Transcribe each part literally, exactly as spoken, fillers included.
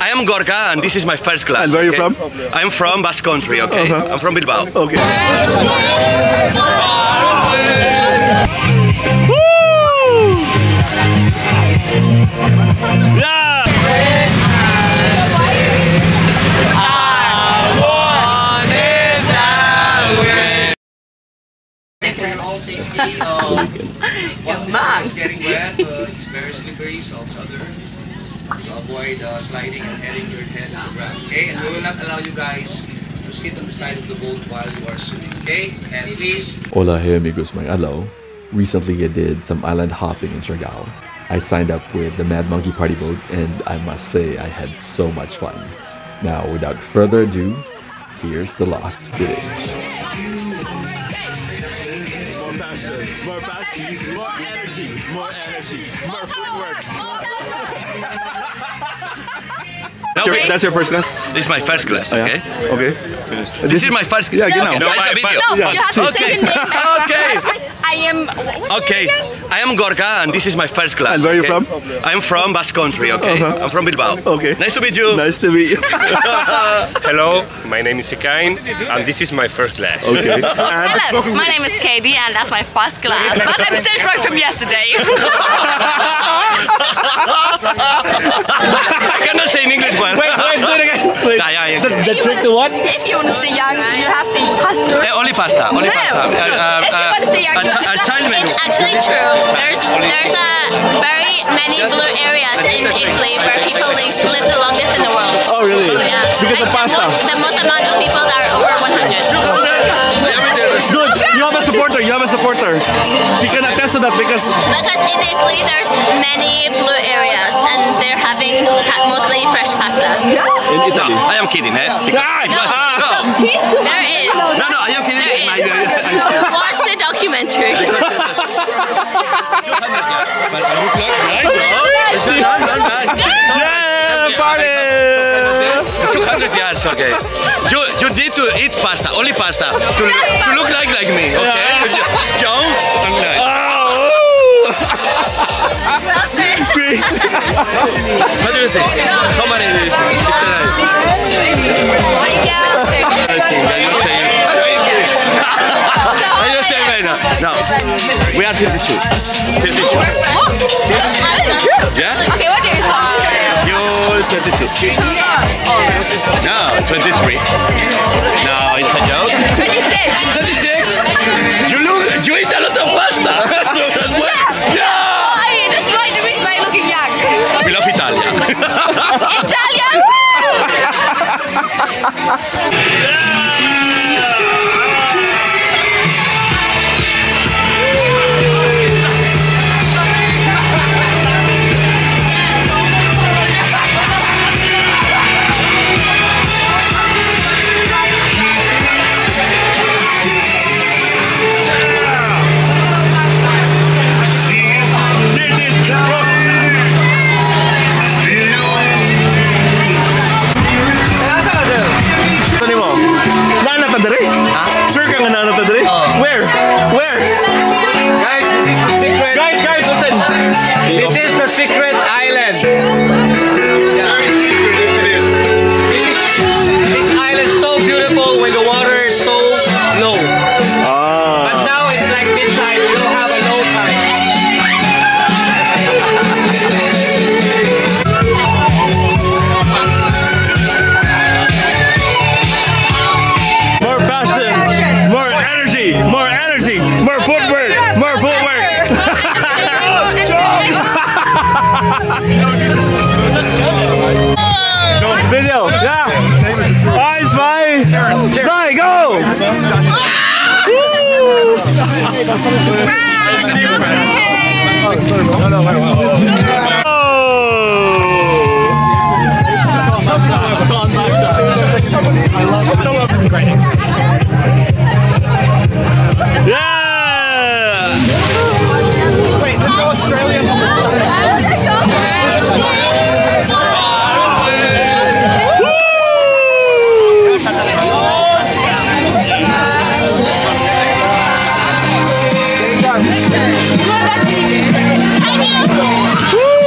I am Gorka, and this is my first class. And where okay? are you from? I'm from Basque Country, okay? Uh-huh. I'm from Bilbao. Okay. Yeah! All safety, um, once the water is getting wet, uh, it's very slippery, so other avoid uh, sliding and heading your head to the ground, okay? And we will not allow you guys to sit on the side of the boat while you are swimming, okay? And please. Hola, hey amigos, magandang. Recently I did some island hopping in Siargao. I signed up with the Mad Monkey Party Boat and I must say I had so much fun. Now without further ado, here's the lost footage. More passion, more energy, more energy, more footwork. Okay. That's your first class? This is my first class, Oh, okay? yeah? Okay. This, this is my first class. Yeah, okay. genau. No, my video. No, Yeah. you have to Okay. say the name. Okay. I am. what's Okay, your name again? I am Gorka, and this is my first class. And where are you okay? from? I'm from Basque Country, okay? Uh-huh. I'm from Bilbao. Okay. Nice to meet you. Nice to meet you. Hello, my name is Sikain, and this is my first class. Okay. And Hello, my name is Katie, and that's my first class. But I'm still drunk from yesterday. I cannot say in English well. wait, wait, do it again. Wait. Yeah, yeah, yeah. The, the trick to what? If you want to stay young, you have to eat pasta. Eh, only pasta, only No. pasta. Uh, uh, If you uh, want to stay young, a, you chi- have a to child menu. It's actually true. There's there's a very many blue areas in Italy where people live, live the longest in the world. Oh, really? Yeah. Because of Like, pasta. The most, the most amount of people that are over one hundred. Good. You have a supporter. You have a supporter. She can attest to that because Because in Italy there's many blue areas and they're having ha- mostly fresh pasta. in Italy. No, I am kidding, eh? Ah, ah. No, There is. no, no, I am kidding. There I- I- is. Watch the documentary. Yeah, party! two hundred yards, okay. You you need to eat pasta, only pasta, to, to look like like me, okay? Young and nice. Oh! Great. What do you think? How many is it? It's a nice. I just say. I just say right now. No, we are fifty-two. fifty-two. Yeah? Okay, what do you think? You twenty-two. No, twenty-three. No, it's a joke. twenty-six. twenty-six. You look. You eat a lot of pasta. So that's why. Yeah. I mean, that's why the reason why you're looking young. We love Italia. Italian? Sure ka nga nanata dere? Where? Where? Guys, this is the secret. Guys, guys, listen. This is the secret island. Very secret, isn't it? This is this island is so beautiful when the water is so low. Ah. But now it's like midtime. We don't have a low time. More passion, more energy, more energy, more footwork, more footwork. Video, yeah. Eins, zwei, drei, go! Yeah! Wait, let's go Australia. Woo!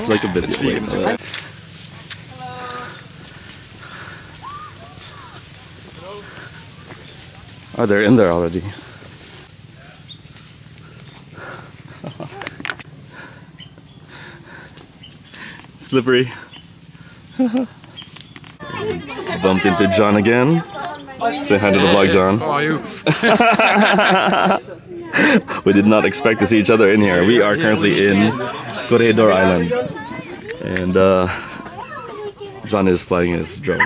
like a video. Wait, uh, oh, they're in there already. Slippery. Bumped into John again. Say hi to the vlog, John. How are you? We did not expect to see each other in here. We are currently in Corredor Island. And uh, John is flying his drone.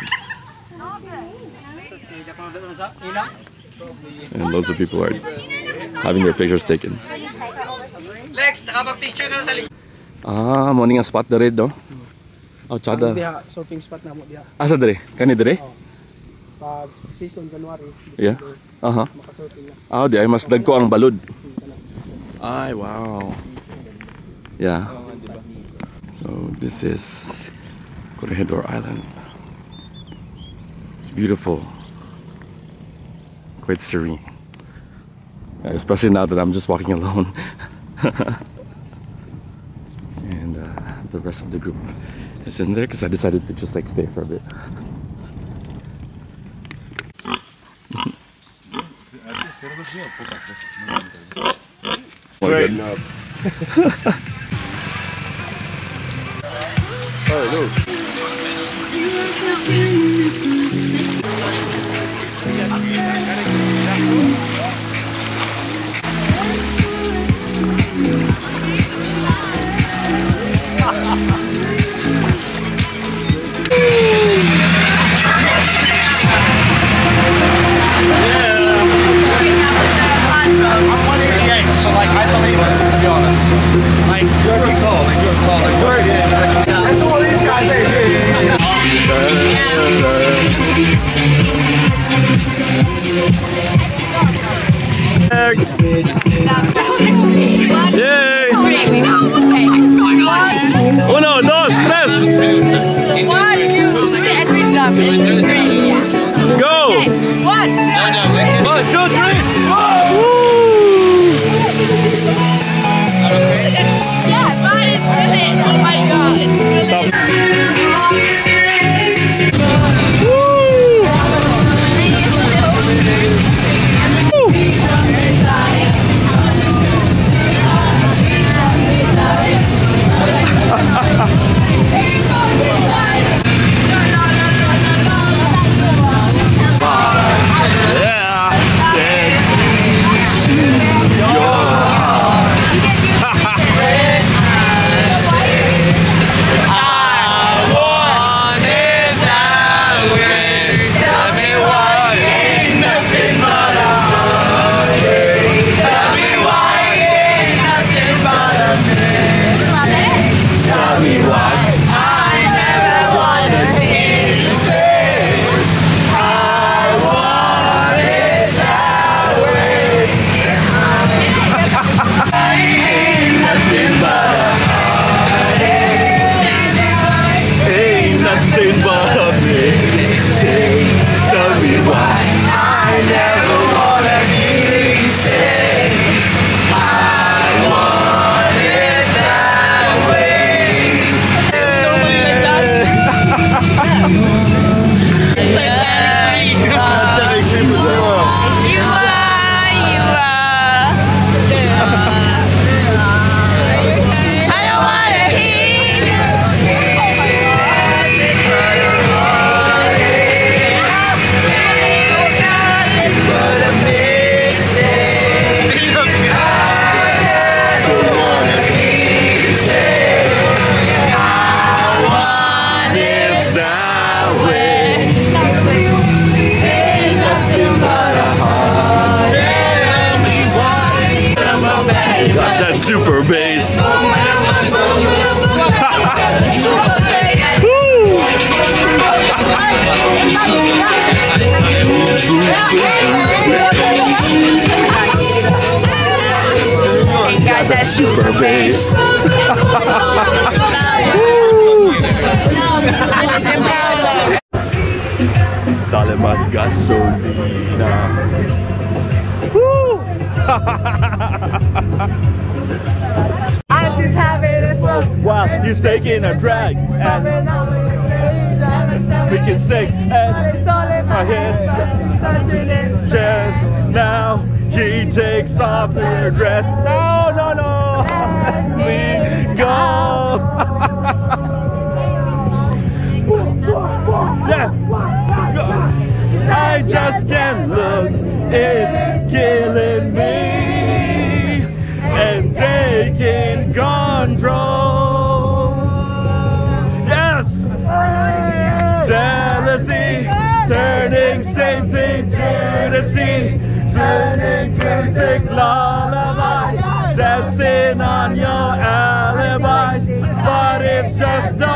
And loads of people are having their pictures taken. Lex, nakapag-picture ka na sa likod. Ah, morning ang spot dere do. Oh, chada. Diha, surfing spot na mo diha. Asa dere? Kani dere? Pag season January, Yeah. Aha. makasurfing na. Ah, di ay mas dagko ang balod. Ay, wow. Yeah. So this is Corredor Island. It's beautiful. Quite serene. Especially now that I'm just walking alone. And uh, the rest of the group is in there because I decided to just like stay for a bit. Right. Oh, look. So like I believe it, to be honest. Like you're too tall, like you're tall, like you're yeah. That's what these guys say. Yay! Uno, dos, tres. One, two, three, and we jump. Three, yeah. Go! Okay, one. One, two, three. Yeah, but it's really, oh my god, it's really. Stop. Super bass. Got that super bass. Dale más gasolina. I'm just happy to smoke. while he's taking a drag. And we can sing and my head chest. Now he takes off her dress. No, no, no. Let me go. Yeah. I just can't look. It's killing me and taking control. Yes. Jealousy, turning saints into the sea, turning music lullabies, dancing on your alibis, but it's just a